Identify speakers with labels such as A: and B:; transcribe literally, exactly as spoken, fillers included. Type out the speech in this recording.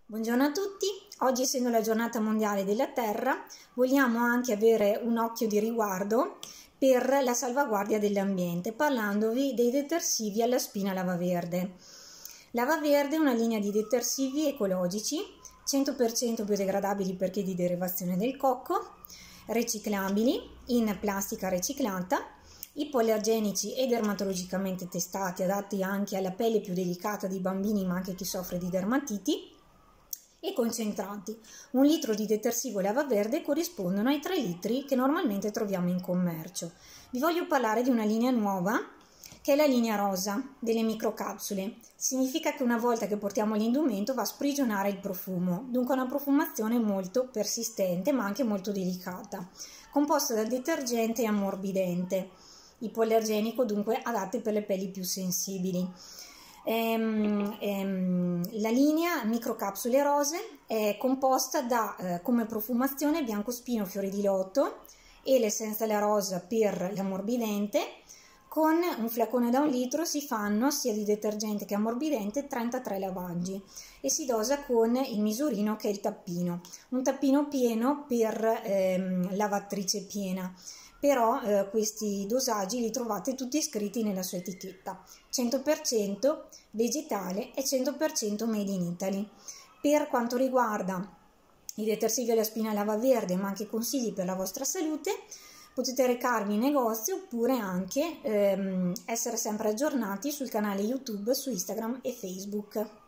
A: Buongiorno a tutti, oggi essendo la giornata mondiale della terra vogliamo anche avere un occhio di riguardo per la salvaguardia dell'ambiente parlandovi dei detersivi alla spina Lava Verde. Lava Verde è una linea di detersivi ecologici cento per cento biodegradabili perché di derivazione del cocco, riciclabili in plastica riciclata, ipoallergenici e dermatologicamente testati, adatti anche alla pelle più delicata dei bambini ma anche chi soffre di dermatiti, e concentranti. Un litro di detersivo Lava Verde corrispondono ai tre litri che normalmente troviamo in commercio. Vi voglio parlare di una linea nuova che è la linea rosa delle microcapsule. Significa che una volta che portiamo l'indumento va a sprigionare il profumo, dunque una profumazione molto persistente ma anche molto delicata, composta da detergente e ammorbidente, ipoallergenico, dunque adatte per le pelli più sensibili. Ehm, ehm, la linea microcapsule rose è composta da eh, come profumazione biancospino, fiori di loto e l'essenza alla rosa per l'ammorbidente. Con un flacone da un litro si fanno sia di detergente che ammorbidente trentatré lavaggi e si dosa con il misurino che è il tappino, un tappino pieno per ehm, lavatrice piena. Però eh, questi dosaggi li trovate tutti scritti nella sua etichetta, cento per cento vegetale e cento per cento made in Italy. Per quanto riguarda i detersivi alla spina Lava Verde, ma anche consigli per la vostra salute, potete recarvi in negozio oppure anche ehm, essere sempre aggiornati sul canale YouTube, su Instagram e Facebook.